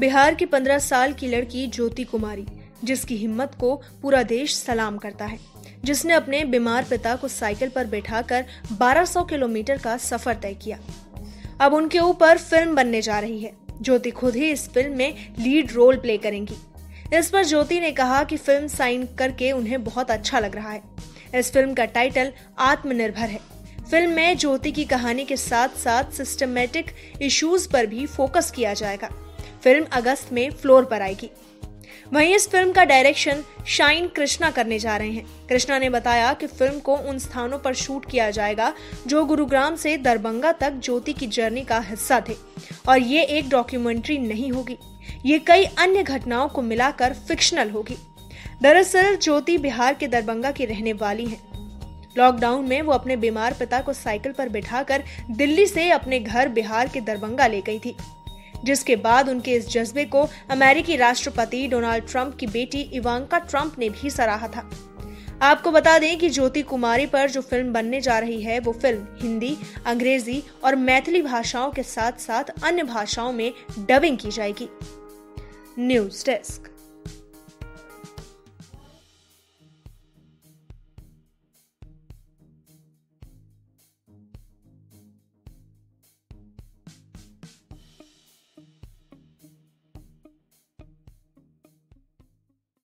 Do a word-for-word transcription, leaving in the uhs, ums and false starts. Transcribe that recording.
बिहार की पंद्रह साल की लड़की ज्योति कुमारी, जिसकी हिम्मत को पूरा देश सलाम करता है, जिसने अपने बीमार पिता को साइकिल पर बैठाकर बारह सौ किलोमीटर का सफर तय किया। अब उनके ऊपर फिल्म बनने जा रही है। ज्योति खुद ही इस फिल्म में लीड रोल प्ले करेंगी। इस पर ज्योति ने कहा कि फिल्म साइन करके उन्हें बहुत अच्छा लग रहा है। इस फिल्म का टाइटल आत्मनिर्भर है। फिल्म में ज्योति की कहानी के साथ साथ सिस्टमैटिक इश्यूज पर भी फोकस किया जाएगा। फिल्म अगस्त में फ्लोर पर आएगी। वहीं इस फिल्म का डायरेक्शन शाइन कृष्णा करने जा रहे हैं। कृष्णा ने बताया कि फिल्म को उन स्थानों पर शूट किया जाएगा जो गुरुग्राम से दरभंगा तक ज्योति की जर्नी का हिस्सा थे, और ये एक डॉक्यूमेंट्री नहीं होगी। ये कई अन्य घटनाओं को मिलाकर फिक्शनल होगी। दरअसल ज्योति बिहार के दरभंगा की रहने वाली हैं। लॉकडाउन में वो अपने बीमार पिता को साइकिल पर बिठाकर दिल्ली से अपने घर बिहार के दरभंगा ले गई थी, जिसके बाद उनके इस जज्बे को अमेरिकी राष्ट्रपति डोनाल्ड ट्रंप की बेटी इवांका ट्रंप ने भी सराहा था। आपको बता दें कि ज्योति कुमारी पर जो फिल्म बनने जा रही है, वो फिल्म हिंदी, अंग्रेजी और मैथिली भाषाओं के साथ साथ अन्य भाषाओं में डबिंग की जाएगी। News desk.